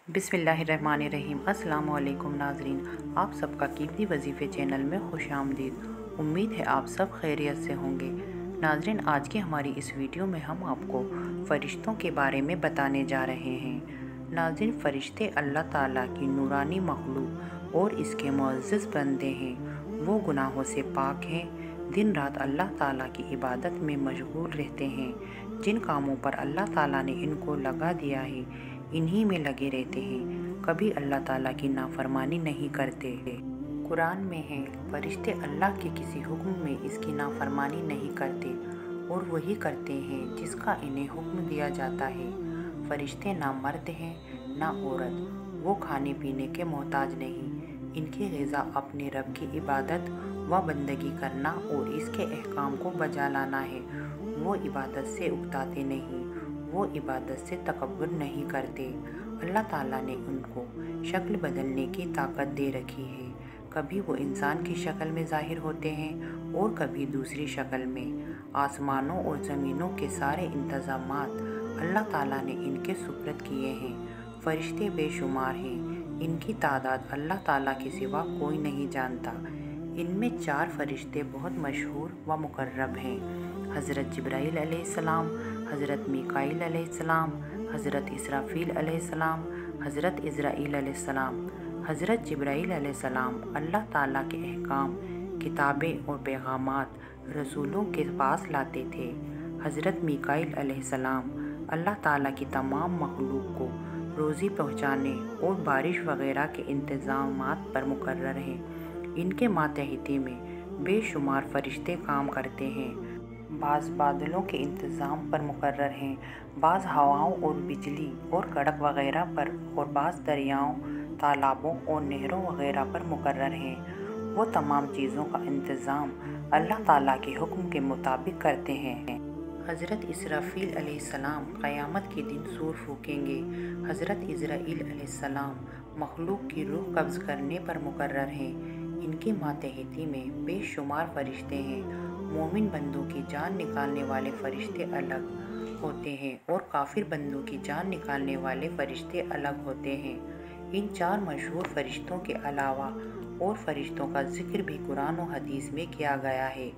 बिस्मिल्लाहिर्रहमानिर्रहीम। अस्सलाम वालेकुम नाजरीन, आप सबका कीमती वजीफ़े चैनल में खुश आमदीद। उम्मीद है आप सब खैरियत से होंगे। नाजरीन, आज की हमारी इस वीडियो में हम आपको फ़रिश्तों के बारे में बताने जा रहे हैं। नाजरीन, फ़रिश्ते अल्लाह ताला की नूरानी मखलूक और इसके मुअज़्ज़ज़ बंदे हैं। वो गुनाहों से पाक हैं, दिन रात अल्लाह ताला की इबादत में मशगूल रहते हैं। जिन कामों पर अल्लाह ताला ने इनको लगा दिया है, इन्हीं में लगे रहते हैं, कभी अल्लाह ताला की नाफरमानी नहीं करते। कुरान में है, फरिश्ते अल्लाह के किसी हुक्म में इसकी नाफरमानी नहीं करते और वही करते हैं जिसका इन्हें हुक्म दिया जाता है। फरिश्ते ना मर्द हैं ना औरत, वो खाने पीने के मोहताज नहीं। इनकी ग़िज़ा अपने रब की इबादत व बंदगी करना और इसके अहकाम को बजा लाना है। वो इबादत से उकताते नहीं, वो इबादत से तकब्बुर नहीं करते। अल्लाह ताला ने उनको शक्ल बदलने की ताकत दे रखी है। कभी वो इंसान की शक्ल में ज़ाहिर होते हैं और कभी दूसरी शक्ल में। आसमानों और ज़मीनों के सारे इंतज़ामात अल्लाह ताला ने इनके सुपुर्द किए हैं। फ़रिश्ते बेशुमार हैं, इनकी तादाद अल्लाह ताला के सिवा कोई नहीं जानता। इनमें 4 फ़रिश्ते बहुत मशहूर व मुकर्रब हैं। हज़रत जिब्राईल अलैहिस्सलाम, हज़रत मीकाईल अलैहिस्सलाम, हज़रत इसराफ़ील अलैहिस्सलाम, हज़रत इज़राईल अलैहिस्सलाम। हज़रत जिब्राईल अलैहिस्सलाम अल्लाह ताला के अहकाम, किताबें और पैगामात रसूलों के पास लाते थे। हज़रत मीकाईल अलैहिस्सलाम अल्लाह ताला की तमाम मखलूक को रोज़ी पहुँचाने और बारिश वग़ैरह के इंतज़ामात पर मुकर्रर हैं। इनके मातहती में बेशुमार फ़रिश्ते काम करते हैं। बाज़ बादलों के इंतज़ाम पर मुकर्रर हैं, बाज़ हवाओं और बिजली और कड़क वग़ैरह पर, और बाज़ दरियाओं, तालाबों और नहरों वग़ैरह पर मुकर्रर हैं। वो तमाम चीज़ों का इंतज़ाम अल्लाह ताला के हुक्म के मुताबिक करते हैं। हज़रत इसराफ़ील अलैहिस्सलाम क़यामत के दिन सूर फूकेंगे। हज़रत इज़राईल अलैहिस्सलाम मखलूक की रूह कब्ज़ करने पर मुकर्रर हैं। इनकी मातहती में बेशुमार फ़रिश्ते हैं। मोमिन बंदों की जान निकालने वाले फ़रिश्ते अलग होते हैं और काफिर बंदों की जान निकालने वाले फ़रिश्ते अलग होते हैं। इन 4 मशहूर फ़रिश्तों के अलावा और फ़रिश्तों का ज़िक्र भी कुरान और हदीस में किया गया है।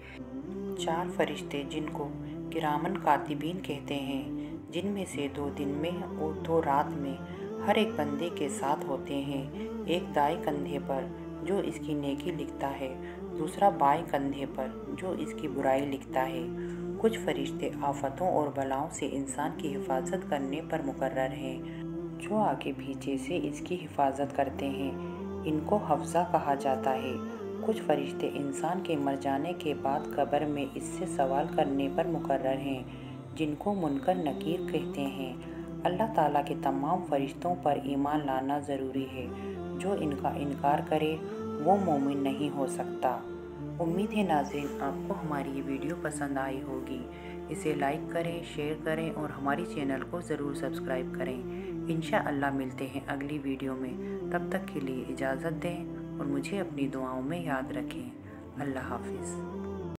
4 फ़रिश्ते जिनको किरामन कातिबीन कहते हैं, जिनमें से 2 दिन में और 2 रात में हर एक बंदे के साथ होते हैं। एक दाएं कंधे पर जो इसकी नेकी लिखता है, दूसरा बाएं कंधे पर जो इसकी बुराई लिखता है। कुछ फ़रिश्ते आफतों और बलाओं से इंसान की हिफाजत करने पर मुकर्रर हैं, जो आगे पीछे से इसकी हिफाजत करते हैं। इनको हफ्ज़ा कहा जाता है। कुछ फ़रिश्ते इंसान के मर जाने के बाद कब्र में इससे सवाल करने पर मुकर्रर हैं, जिनको मुनकर नकीर कहते हैं। अल्लाह ताला के तमाम फ़रिश्तों पर ईमान लाना ज़रूरी है। जो इनका इनकार करे वो मोमिन नहीं हो सकता। उम्मीद है नाज़रीन, आपको हमारी ये वीडियो पसंद आई होगी। इसे लाइक करें, शेयर करें और हमारी चैनल को ज़रूर सब्सक्राइब करें। इंशाअल्लाह मिलते हैं अगली वीडियो में। तब तक के लिए इजाज़त दें और मुझे अपनी दुआओं में याद रखें। अल्लाह हाफ़िज़।